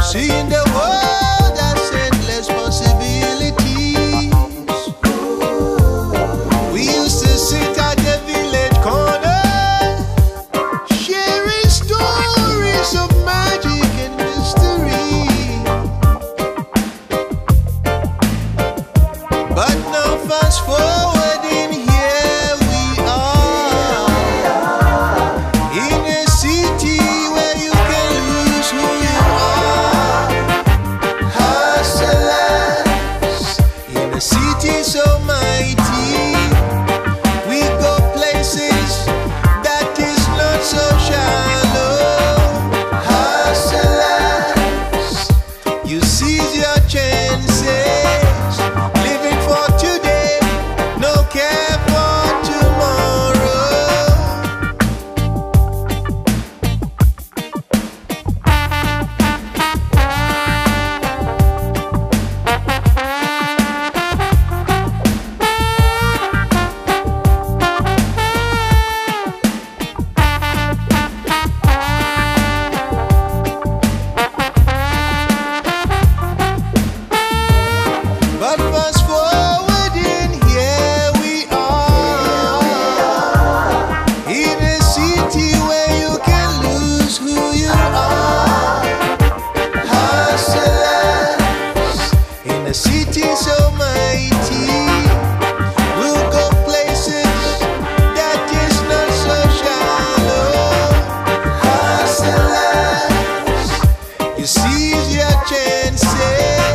Seeing the world has endless possibilities. We used to sit at the village corner, sharing stories of magic and mystery. But now fast forwarding, here we are in a city where you can lose who you are. Hustlers in a city so mighty, we go places that is not so shallow. Hustlers, you seize your chances, living for today, no care for tomorrow. But fast forwarding, here we are in a city where you can lose who you are. Hustlers in a city so mighty, we'll go places that is not so shallow. Hustlers, you seize your chances,